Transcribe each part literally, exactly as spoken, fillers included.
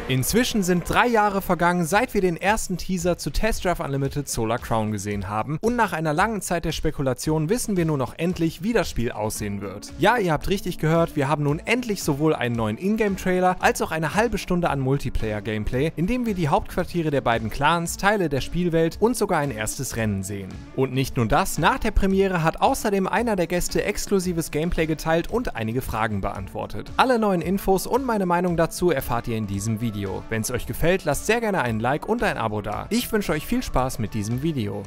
Inzwischen sind drei Jahre vergangen, seit wir den ersten Teaser zu Test Drive Unlimited Solar Crown gesehen haben, und nach einer langen Zeit der Spekulation wissen wir nun noch endlich, wie das Spiel aussehen wird. Ja, ihr habt richtig gehört, wir haben nun endlich sowohl einen neuen Ingame-Trailer als auch eine halbe Stunde an Multiplayer-Gameplay, in dem wir die Hauptquartiere der beiden Clans, Teile der Spielwelt und sogar ein erstes Rennen sehen. Und nicht nur das, nach der Premiere hat außerdem einer der Gäste exklusives Gameplay geteilt und einige Fragen beantwortet. Alle neuen Infos und meine Meinung dazu erfahrt ihr in diesem Video. Wenn es euch gefällt, lasst sehr gerne einen Like und ein Abo da. Ich wünsche euch viel Spaß mit diesem Video.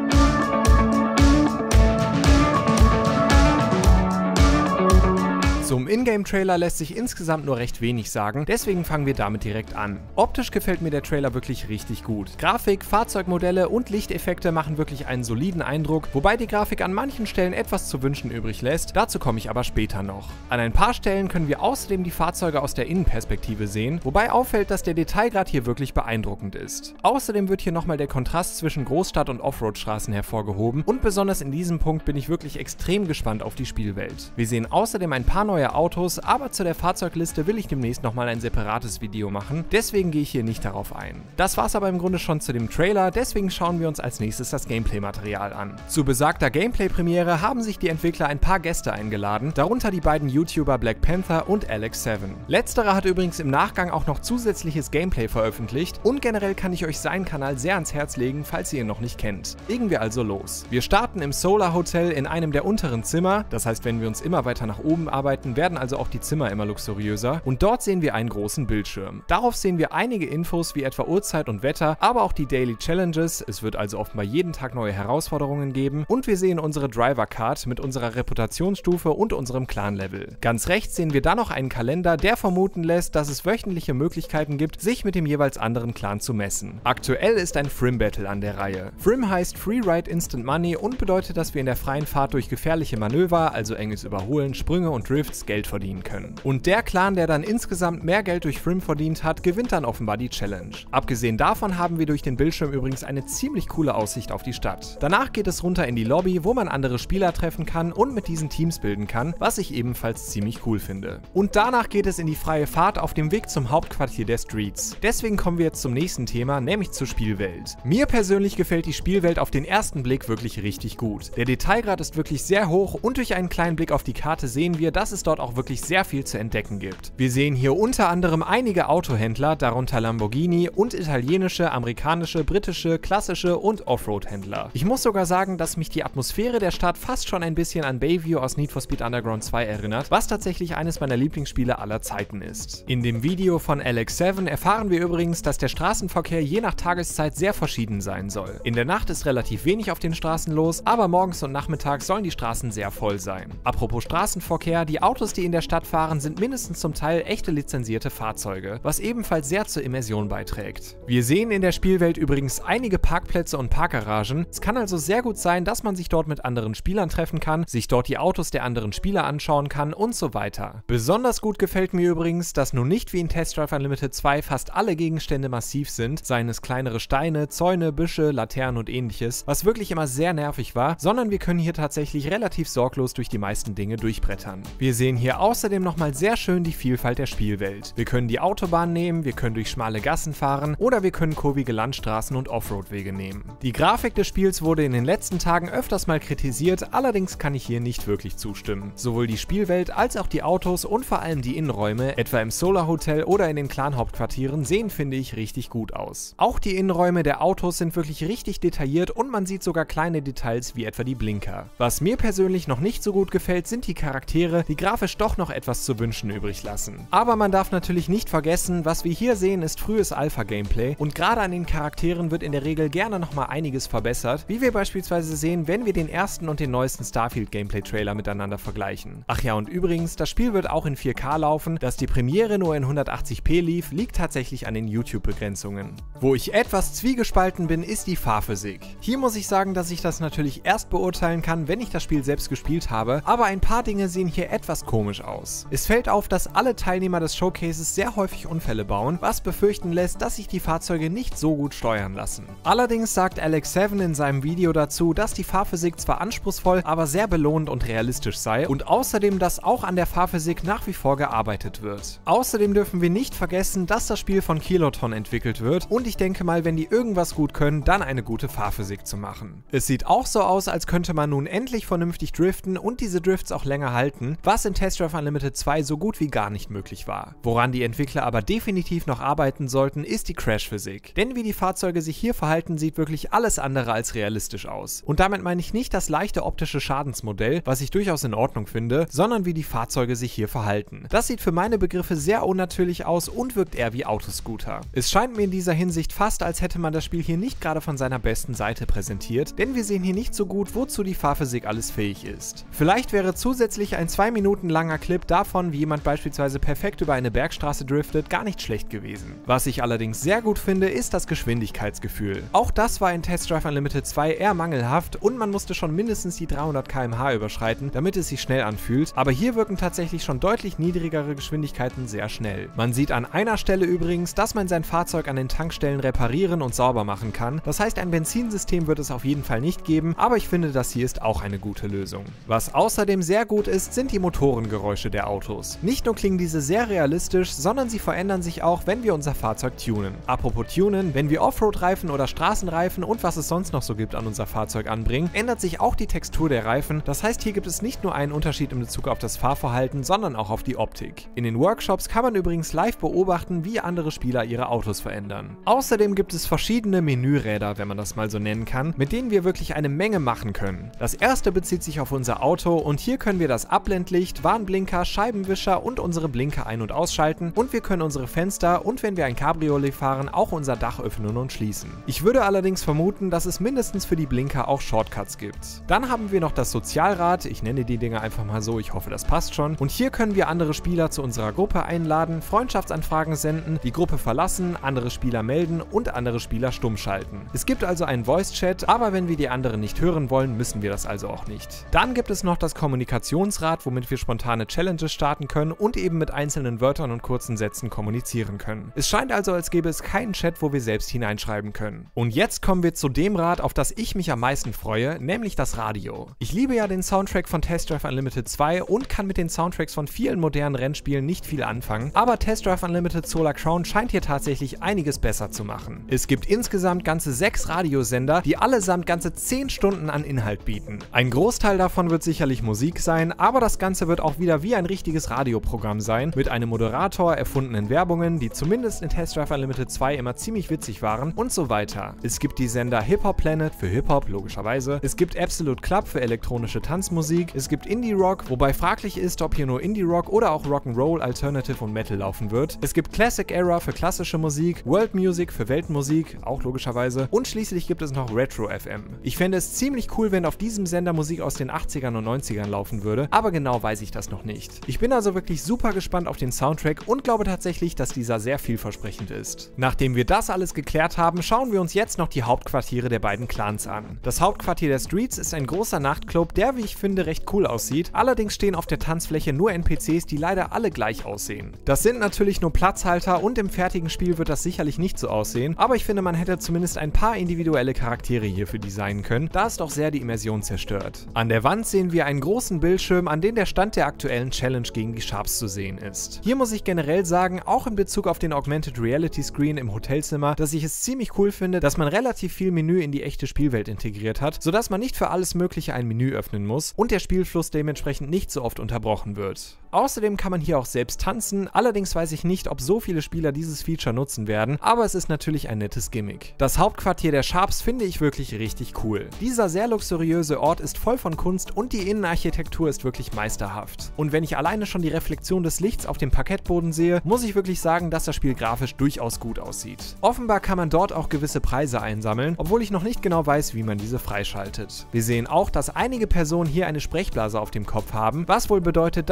Zum Ingame-Trailer lässt sich insgesamt nur recht wenig sagen, deswegen fangen wir damit direkt an. Optisch gefällt mir der Trailer wirklich richtig gut. Grafik, Fahrzeugmodelle und Lichteffekte machen wirklich einen soliden Eindruck, wobei die Grafik an manchen Stellen etwas zu wünschen übrig lässt, dazu komme ich aber später noch. An ein paar Stellen können wir außerdem die Fahrzeuge aus der Innenperspektive sehen, wobei auffällt, dass der Detailgrad hier wirklich beeindruckend ist. Außerdem wird hier nochmal der Kontrast zwischen Großstadt- und Offroad-Straßen hervorgehoben und besonders in diesem Punkt bin ich wirklich extrem gespannt auf die Spielwelt. Wir sehen außerdem ein paar neue Autos, aber zu der Fahrzeugliste will ich demnächst nochmal ein separates Video machen, deswegen gehe ich hier nicht darauf ein. Das war's aber im Grunde schon zu dem Trailer, deswegen schauen wir uns als nächstes das Gameplay-Material an. Zu besagter Gameplay-Premiere haben sich die Entwickler ein paar Gäste eingeladen, darunter die beiden YouTuber Black Panther und Alex seven. Letzterer hat übrigens im Nachgang auch noch zusätzliches Gameplay veröffentlicht und generell kann ich euch seinen Kanal sehr ans Herz legen, falls ihr ihn noch nicht kennt. Legen wir also los. Wir starten im Solar Hotel in einem der unteren Zimmer, das heißt, wenn wir uns immer weiter nach oben arbeiten, werden also auch die Zimmer immer luxuriöser, und dort sehen wir einen großen Bildschirm. Darauf sehen wir einige Infos wie etwa Uhrzeit und Wetter, aber auch die Daily Challenges, es wird also offenbar jeden Tag neue Herausforderungen geben, und wir sehen unsere Driver Card mit unserer Reputationsstufe und unserem Clan-Level. Ganz rechts sehen wir dann noch einen Kalender, der vermuten lässt, dass es wöchentliche Möglichkeiten gibt, sich mit dem jeweils anderen Clan zu messen. Aktuell ist ein Frim Battle an der Reihe. Frim heißt Free Ride Instant Money und bedeutet, dass wir in der freien Fahrt durch gefährliche Manöver, also enges Überholen, Sprünge und Drifts, Geld verdienen können. Und der Clan, der dann insgesamt mehr Geld durch Frim verdient hat, gewinnt dann offenbar die Challenge. Abgesehen davon haben wir durch den Bildschirm übrigens eine ziemlich coole Aussicht auf die Stadt. Danach geht es runter in die Lobby, wo man andere Spieler treffen kann und mit diesen Teams bilden kann, was ich ebenfalls ziemlich cool finde. Und danach geht es in die freie Fahrt auf dem Weg zum Hauptquartier der Streets. Deswegen kommen wir jetzt zum nächsten Thema, nämlich zur Spielwelt. Mir persönlich gefällt die Spielwelt auf den ersten Blick wirklich richtig gut. Der Detailgrad ist wirklich sehr hoch und durch einen kleinen Blick auf die Karte sehen wir, dass es dort auch wirklich sehr viel zu entdecken gibt. Wir sehen hier unter anderem einige Autohändler, darunter Lamborghini und italienische, amerikanische, britische, klassische und Offroad-Händler. Ich muss sogar sagen, dass mich die Atmosphäre der Stadt fast schon ein bisschen an Bayview aus Need for Speed Underground zwei erinnert, was tatsächlich eines meiner Lieblingsspiele aller Zeiten ist. In dem Video von Alex seven erfahren wir übrigens, dass der Straßenverkehr je nach Tageszeit sehr verschieden sein soll. In der Nacht ist relativ wenig auf den Straßen los, aber morgens und nachmittags sollen die Straßen sehr voll sein. Apropos Straßenverkehr, die Autos, die in der Stadt fahren, sind mindestens zum Teil echte lizenzierte Fahrzeuge, was ebenfalls sehr zur Immersion beiträgt. Wir sehen in der Spielwelt übrigens einige Parkplätze und Parkgaragen. Es kann also sehr gut sein, dass man sich dort mit anderen Spielern treffen kann, sich dort die Autos der anderen Spieler anschauen kann und so weiter. Besonders gut gefällt mir übrigens, dass nun nicht wie in Test Drive Unlimited zwei fast alle Gegenstände massiv sind, seien es kleinere Steine, Zäune, Büsche, Laternen und ähnliches, was wirklich immer sehr nervig war, sondern wir können hier tatsächlich relativ sorglos durch die meisten Dinge durchbrettern. Wir sehen hier außerdem nochmal sehr schön die Vielfalt der Spielwelt. Wir können die Autobahn nehmen, wir können durch schmale Gassen fahren oder wir können kurvige Landstraßen und Offroad-Wege nehmen. Die Grafik des Spiels wurde in den letzten Tagen öfters mal kritisiert, allerdings kann ich hier nicht wirklich zustimmen. Sowohl die Spielwelt als auch die Autos und vor allem die Innenräume, etwa im Solar Hotel oder in den Clan-Hauptquartieren, sehen, finde ich, richtig gut aus. Auch die Innenräume der Autos sind wirklich richtig detailliert und man sieht sogar kleine Details wie etwa die Blinker. Was mir persönlich noch nicht so gut gefällt, sind die Charaktere, die grafisch doch noch etwas zu wünschen übrig lassen. Aber man darf natürlich nicht vergessen, was wir hier sehen, ist frühes Alpha-Gameplay und gerade an den Charakteren wird in der Regel gerne nochmal einiges verbessert, wie wir beispielsweise sehen, wenn wir den ersten und den neuesten Starfield-Gameplay-Trailer miteinander vergleichen. Ach ja, und übrigens, das Spiel wird auch in vier K laufen, dass die Premiere nur in hundertachtzig p lief, liegt tatsächlich an den YouTube-Begrenzungen. Wo ich etwas zwiegespalten bin, ist die Fahrphysik. Hier muss ich sagen, dass ich das natürlich erst beurteilen kann, wenn ich das Spiel selbst gespielt habe, aber ein paar Dinge sehen hier etwas etwas komisch aus. Es fällt auf, dass alle Teilnehmer des Showcases sehr häufig Unfälle bauen, was befürchten lässt, dass sich die Fahrzeuge nicht so gut steuern lassen. Allerdings sagt Alex Seven in seinem Video dazu, dass die Fahrphysik zwar anspruchsvoll, aber sehr belohnend und realistisch sei und außerdem, dass auch an der Fahrphysik nach wie vor gearbeitet wird. Außerdem dürfen wir nicht vergessen, dass das Spiel von Kiloton entwickelt wird und ich denke mal, wenn die irgendwas gut können, dann eine gute Fahrphysik zu machen. Es sieht auch so aus, als könnte man nun endlich vernünftig driften und diese Drifts auch länger halten, was in Test Drive Unlimited zwei so gut wie gar nicht möglich war. Woran die Entwickler aber definitiv noch arbeiten sollten, ist die Crash-Physik. Denn wie die Fahrzeuge sich hier verhalten, sieht wirklich alles andere als realistisch aus. Und damit meine ich nicht das leichte optische Schadensmodell, was ich durchaus in Ordnung finde, sondern wie die Fahrzeuge sich hier verhalten. Das sieht für meine Begriffe sehr unnatürlich aus und wirkt eher wie Autoscooter. Es scheint mir in dieser Hinsicht fast, als hätte man das Spiel hier nicht gerade von seiner besten Seite präsentiert, denn wir sehen hier nicht so gut, wozu die Fahrphysik alles fähig ist. Vielleicht wäre zusätzlich ein zwei Minuten langer Clip davon, wie jemand beispielsweise perfekt über eine Bergstraße driftet, gar nicht schlecht gewesen. Was ich allerdings sehr gut finde, ist das Geschwindigkeitsgefühl. Auch das war in Test Drive Unlimited zwei eher mangelhaft und man musste schon mindestens die dreihundert Kilometer pro Stunde überschreiten, damit es sich schnell anfühlt, aber hier wirken tatsächlich schon deutlich niedrigere Geschwindigkeiten sehr schnell. Man sieht an einer Stelle übrigens, dass man sein Fahrzeug an den Tankstellen reparieren und sauber machen kann. Das heißt, ein Benzinsystem wird es auf jeden Fall nicht geben, aber ich finde, das hier ist auch eine gute Lösung. Was außerdem sehr gut ist, sind die Motorengeräusche der Autos. Nicht nur klingen diese sehr realistisch, sondern sie verändern sich auch, wenn wir unser Fahrzeug tunen. Apropos tunen, wenn wir Offroad-Reifen oder Straßenreifen und was es sonst noch so gibt an unser Fahrzeug anbringen, ändert sich auch die Textur der Reifen. Das heißt, hier gibt es nicht nur einen Unterschied in Bezug auf das Fahrverhalten, sondern auch auf die Optik. In den Workshops kann man übrigens live beobachten, wie andere Spieler ihre Autos verändern. Außerdem gibt es verschiedene Menüräder, wenn man das mal so nennen kann, mit denen wir wirklich eine Menge machen können. Das erste bezieht sich auf unser Auto und hier können wir das Abblendlicht, Warnblinker, Scheibenwischer und unsere Blinker ein- und ausschalten und wir können unsere Fenster und wenn wir ein Cabriolet fahren, auch unser Dach öffnen und schließen. Ich würde allerdings vermuten, dass es mindestens für die Blinker auch Shortcuts gibt. Dann haben wir noch das Sozialrad, ich nenne die Dinger einfach mal so, ich hoffe das passt schon. Und hier können wir andere Spieler zu unserer Gruppe einladen, Freundschaftsanfragen senden, die Gruppe verlassen, andere Spieler melden und andere Spieler stumm schalten. Es gibt also einen Voice-Chat, aber wenn wir die anderen nicht hören wollen, müssen wir das also auch nicht. Dann gibt es noch das Kommunikationsrad, womit wir spontane Challenges starten können und eben mit einzelnen Wörtern und kurzen Sätzen kommunizieren können. Es scheint also, als gäbe es keinen Chat, wo wir selbst hineinschreiben können. Und jetzt kommen wir zu dem Rad, auf das ich mich am meisten freue, nämlich das Radio. Ich liebe ja den Soundtrack von Test Drive Unlimited zwei und kann mit den Soundtracks von vielen modernen Rennspielen nicht viel anfangen, aber Test Drive Unlimited Solar Crown scheint hier tatsächlich einiges besser zu machen. Es gibt insgesamt ganze sechs Radiosender, die allesamt ganze zehn Stunden an Inhalt bieten. Ein Großteil davon wird sicherlich Musik sein, aber das Ganze wird auch wieder wie ein richtiges Radioprogramm sein, mit einem Moderator, erfundenen Werbungen, die zumindest in Test Drive Unlimited zwei immer ziemlich witzig waren und so weiter. Es gibt die Sender Hip Hop Planet für Hip-Hop, logischerweise. Es gibt Absolute Club für elektronische Tanzmusik. Es gibt Indie Rock, wobei fraglich ist, ob hier nur Indie Rock oder auch Rock'n'Roll, Alternative und Metal laufen wird. Es gibt Classic Era für klassische Musik, World Music für Weltmusik, auch logischerweise. Und schließlich gibt es noch Retro F M. Ich fände es ziemlich cool, wenn auf diesem Sender Musik aus den achtzigern und neunzigern laufen würde, aber genau weiß ich das noch nicht. Ich bin also wirklich super gespannt auf den Soundtrack und glaube tatsächlich, dass dieser sehr vielversprechend ist. Nachdem wir das alles geklärt haben, schauen wir uns jetzt noch die Hauptquartiere der beiden Clans an. Das Hauptquartier der Streets ist ein großer Nachtclub, der, wie ich finde, recht cool aussieht. Allerdings stehen auf der Tanzfläche nur N P Cs, die leider alle gleich aussehen. Das sind natürlich nur Platzhalter und im fertigen Spiel wird das sicherlich nicht so aussehen, aber ich finde, man hätte zumindest ein paar individuelle Charaktere hierfür designen können, da es doch sehr die Immersion zerstört. An der Wand sehen wir einen großen Bildschirm, an dem der Stand der aktuellen Challenge gegen die Sharps zu sehen ist. Hier muss ich generell sagen, auch in Bezug auf den Augmented Reality Screen im Hotelzimmer, dass ich es ziemlich cool finde, dass man relativ viel Menü in die echte Spielwelt integriert hat, sodass man nicht für alles Mögliche ein Menü öffnen muss und der Spielfluss dementsprechend nicht so oft unterbrochen wird. Außerdem kann man hier auch selbst tanzen, allerdings weiß ich nicht, ob so viele Spieler dieses Feature nutzen werden, aber es ist natürlich ein nettes Gimmick. Das Hauptquartier der Sharps finde ich wirklich richtig cool. Dieser sehr luxuriöse Ort ist voll von Kunst und die Innenarchitektur ist wirklich meisterhaft. Und wenn ich alleine schon die Reflexion des Lichts auf dem Parkettboden sehe, muss ich wirklich sagen, dass das Spiel grafisch durchaus gut aussieht. Offenbar kann man dort auch gewisse Preise einsammeln, obwohl ich noch nicht genau weiß, wie man diese freischaltet. Wir sehen auch, dass einige Personen hier eine Sprechblase auf dem Kopf haben, was wohl bedeutet, dass wir mit diesen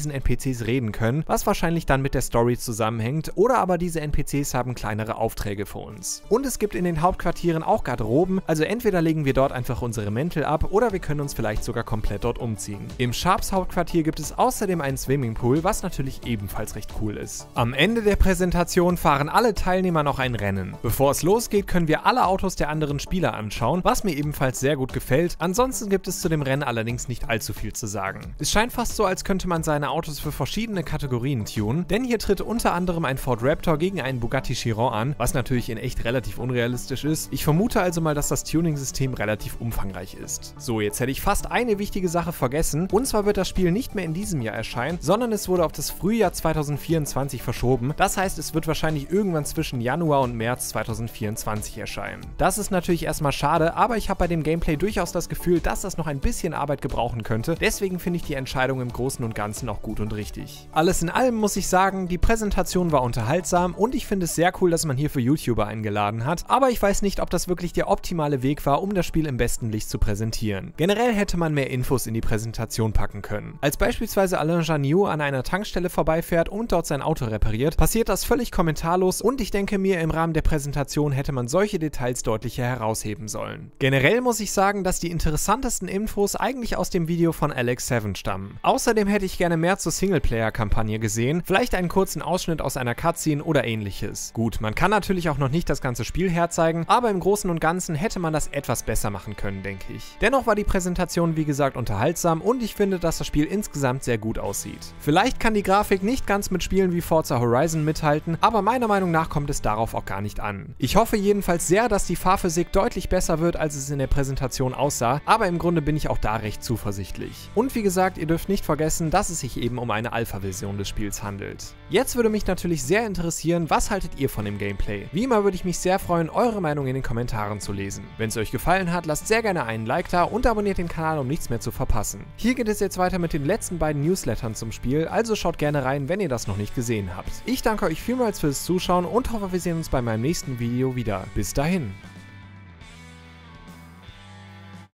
diesen N P Cs reden können, was wahrscheinlich dann mit der Story zusammenhängt, oder aber diese N P Cs haben kleinere Aufträge für uns. Und es gibt in den Hauptquartieren auch Garderoben, also entweder legen wir dort einfach unsere Mäntel ab oder wir können uns vielleicht sogar komplett dort umziehen. Im Sharps Hauptquartier gibt es außerdem einen Swimmingpool, was natürlich ebenfalls recht cool ist. Am Ende der Präsentation fahren alle Teilnehmer noch ein Rennen. Bevor es losgeht, können wir alle Autos der anderen Spieler anschauen, was mir ebenfalls sehr gut gefällt. Ansonsten gibt es zu dem Rennen allerdings nicht allzu viel zu sagen. Es scheint fast so, als könnte man seine Autos für verschiedene Kategorien tunen, denn hier tritt unter anderem ein Ford Raptor gegen einen Bugatti Chiron an, was natürlich in echt relativ unrealistisch ist. Ich vermute also mal, dass das Tuning-System relativ umfangreich ist. So, jetzt hätte ich fast eine wichtige Sache vergessen, und zwar wird das Spiel nicht mehr in diesem Jahr erscheinen, sondern es wurde auf das Frühjahr zweitausendvierundzwanzig verschoben. Das heißt, es wird wahrscheinlich irgendwann zwischen Januar und März zweitausendvierundzwanzig erscheinen. Das ist natürlich erstmal schade, aber ich habe bei dem Gameplay durchaus das Gefühl, dass das noch ein bisschen Arbeit gebrauchen könnte. Deswegen finde ich die Entscheidung im Großen und Ganzen auch gut und richtig. Alles in allem muss ich sagen, die Präsentation war unterhaltsam und ich finde es sehr cool, dass man hierfür YouTuber eingeladen hat, aber ich weiß nicht, ob das wirklich der optimale Weg war, um das Spiel im besten Licht zu präsentieren. Generell hätte man mehr Infos in die Präsentation packen können. Als beispielsweise Alain Janniot an einer Tankstelle vorbeifährt und dort sein Auto repariert, passiert das völlig kommentarlos und ich denke mir, im Rahmen der Präsentation hätte man solche Details deutlicher herausheben sollen. Generell muss ich sagen, dass die interessantesten Infos eigentlich aus dem Video von Alex seven stammen. Außerdem hätte ich gerne mehr zur Singleplayer-Kampagne gesehen, vielleicht einen kurzen Ausschnitt aus einer Cutscene oder ähnliches. Gut, man kann natürlich auch noch nicht das ganze Spiel herzeigen, aber im Großen und Ganzen hätte man das etwas besser machen können, denke ich. Dennoch war die Präsentation wie gesagt unterhaltsam und ich finde, dass das Spiel insgesamt sehr gut aussieht. Vielleicht kann die Grafik nicht ganz mit Spielen wie Forza Horizon mithalten, aber meiner Meinung nach kommt es darauf auch gar nicht an. Ich hoffe jedenfalls sehr, dass die Fahrphysik deutlich besser wird, als es in der Präsentation aussah, aber im Grunde bin ich auch da recht zuversichtlich. Und wie gesagt, ihr dürft nicht vergessen, dass es sich eben um eine Alpha-Version des Spiels handelt. Jetzt würde mich natürlich sehr interessieren, was haltet ihr von dem Gameplay? Wie immer würde ich mich sehr freuen, eure Meinung in den Kommentaren zu lesen. Wenn es euch gefallen hat, lasst sehr gerne einen Like da und abonniert den Kanal, um nichts mehr zu verpassen. Hier geht es jetzt weiter mit den letzten beiden Newslettern zum Spiel, also schaut gerne rein, wenn ihr das noch nicht gesehen habt. Ich danke euch vielmals fürs Zuschauen und hoffe, wir sehen uns bei meinem nächsten Video wieder. Bis dahin.